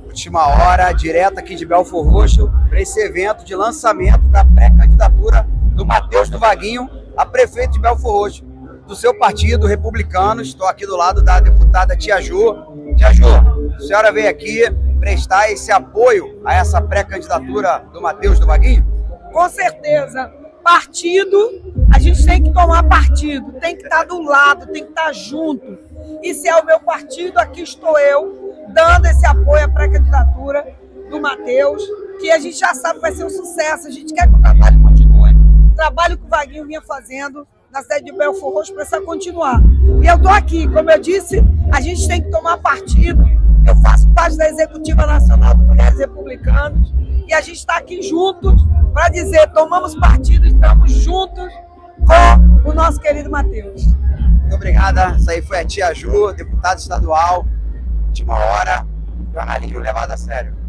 Última hora, direto aqui de Belford Roxo, para esse evento de lançamento da pré-candidatura do Matheus do Vaguinho a prefeito de Belford Roxo, do seu partido, Republicanos. Estou aqui do lado da deputada Tia Ju. Tia Ju, a senhora veio aqui prestar esse apoio a essa pré-candidatura do Matheus do Vaguinho? Com certeza. Partido, a gente tem que tomar partido, tem que estar do lado, tem que estar junto. E se é o meu partido, aqui estou eu, dando esse apoio à pré-candidatura do Matheus, que a gente já sabe que vai ser um sucesso. A gente quer que o trabalho continue. O trabalho que o Vaguinho vinha fazendo na cidade de Belford Roxo precisa continuar. E eu estou aqui, como eu disse, a gente tem que tomar partido. Eu faço parte da Executiva Nacional de Mulheres Republicanas e a gente está aqui juntos para dizer, tomamos partido e estamos juntos com o nosso querido Matheus. Muito obrigada. Essa aí foi a Tia Ju, deputada estadual. Última hora, jornalismo levado a sério.